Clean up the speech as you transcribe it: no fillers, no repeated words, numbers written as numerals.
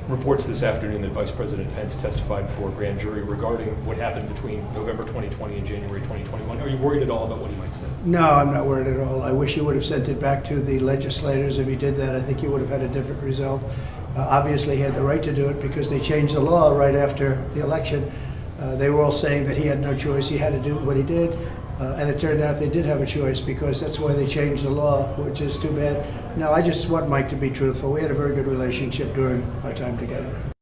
reports this afternoon that Vice President Pence testified before a grand jury regarding what happened between November 2020 and January 2021. Are you worried at all about what he might say? No, I'm not worried at all. I wish he would have sent it back to the legislators. If he did that, I think he would have had a different result. Obviously, he had the right to do it because they changed the law right after the election. They were all saying that he had no choice. He had to do what he did. And it turned out they did have a choice because that's why they changed the law, which is too bad. No, I just want Mike to be truthful. We had a very good relationship during our time together.